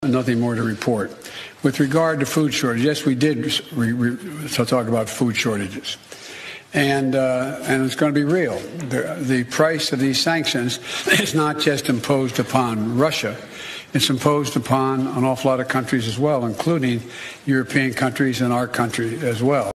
Nothing more to report. With regard to food shortages, yes, we did talk about food shortages. And it's going to be real. The price of these sanctions is not just imposed upon Russia. It's imposed upon an awful lot of countries as well, including European countries and our country as well.